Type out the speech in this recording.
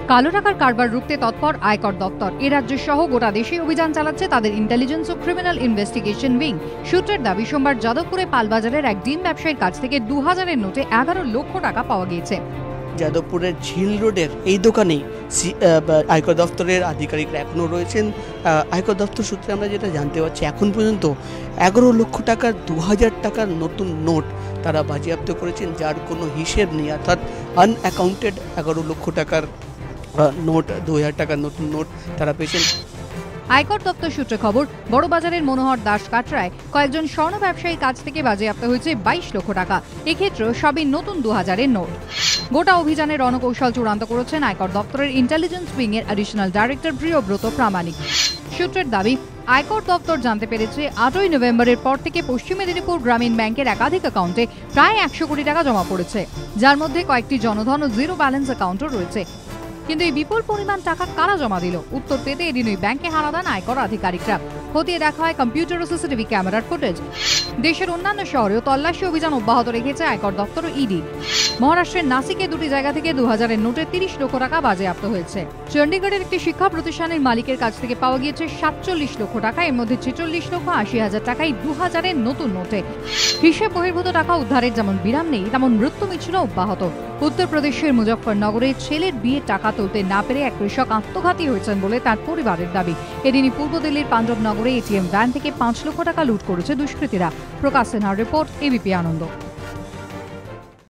কালো টাকার কারবার রুখতে তৎপর আয়কর দপ্তর। এ রাজ্য সহ গোটা দেশে অভিযান চালাচ্ছে তাদের ইন্টেলিজেন্স ও ক্রিমিনাল ইনভেস্টিগেশন উইং। সূত্রের দাবি, সোমবার যাদবপুরে পালবাজারের এক ডিম ব্যবসায়ীর কাছ থেকে 2000-এর নোটে 11 লক্ষ টাকা পাওয়া গিয়েছে। যাদবপুরের ঝিল রোডের এই দোকানে আয়কর দপ্তরের আধিকারিকরা এখনও রয়েছেন। আয়কর দপ্তর সূত্রে আমরা যেটা জানতে পারছি, এখন পর্যন্ত 11 লক্ষ টাকার 2000 টাকার নতুন নোট তারা বাজেয়াপ্ত করেছেন, যার কোনো হিসেব নেই। অর্থাৎ আনঅ্যাকাউন্টেড 11 লক্ষ টাকার নোট, 2000 টাকার নতুন নোট তারা পেয়েছেন। আয়কর দপ্তর সূত্রে খবর, বড়বাজারের মনোহর দাস কাটরায় কয়েকজন স্বর্ণ ব্যবসায়ীর কাছ থেকে বাজেয়াপ্ত হয়েছে 22 লক্ষ টাকা। এক্ষেত্রে সবই নতুন 2000-এর নোট। গোটা অভিযানের রণকৌশল চূড়ান্ত করেছেন আয়কর দপ্তরের ইন্টেলিজেন্স উইং এর অ্যাডিশনাল ডাইরেক্টর প্রিয়ব্রত প্রামাণিক। সূত্রের দাবি, আয়কর দপ্তর জানতে পেরেছে 8ই নভেম্বরের পর থেকে পশ্চিম মেদিনীপুর গ্রামীণ ব্যাংকের একাধিক অ্যাকাউন্টে প্রায় 100 কোটি টাকা জমা পড়েছে, যার মধ্যে কয়েকটি জনধন ও জিরো ব্যালেন্স অ্যাকাউন্টও রয়েছে। কিন্তু এই বিপুল পরিমাণ টাকা কারা জমা দিল, উত্তর পেতে এদিনই ব্যাংকে হানা দেন আয়কর আধিকারিকরা। খতিয়ে দেখা হয় কম্পিউটার ও সিসিটিভি ক্যামেরার ফুটেজ। দেশের অন্যান্য শহরেও তল্লাশি অভিযান অব্যাহত রেখেছে আয়কর দপ্তর ও ইডি। মহারাষ্ট্রের নাসিকে দুটি জায়গা থেকে 2000-এর নোটে 30 লক্ষ টাকা বাজেয়াপ্ত হয়েছে। চণ্ডীগড়ের একটি শিক্ষা প্রতিষ্ঠানের মালিকের কাছ থেকে পাওয়া গিয়েছে 47 লক্ষ টাকা। এর মধ্যে 46,80,000 টাকাই 2000-এর নতুন নোটে। হিসেব বহির্ভূত টাকা উদ্ধারের যেমন বিরাম নেই, তেমন মৃত্যু মিছিল অব্যাহত। উত্তরপ্রদেশের মুজফ্ফরনগরে ছেলের বিয়ে টাকা তুলতে না পেরে এক কৃষক আত্মঘাতী হয়েছেন বলে তার পরিবারের দাবি। এদিনই পূর্ব দিল্লির পাঞ্জাবনগরে এটিএম ভ্যান থেকে 5 লক্ষ টাকা লুট করেছে দুষ্কৃতীরা। প্রকাশ সিনহার রিপোর্ট, এবিপি আনন্দ।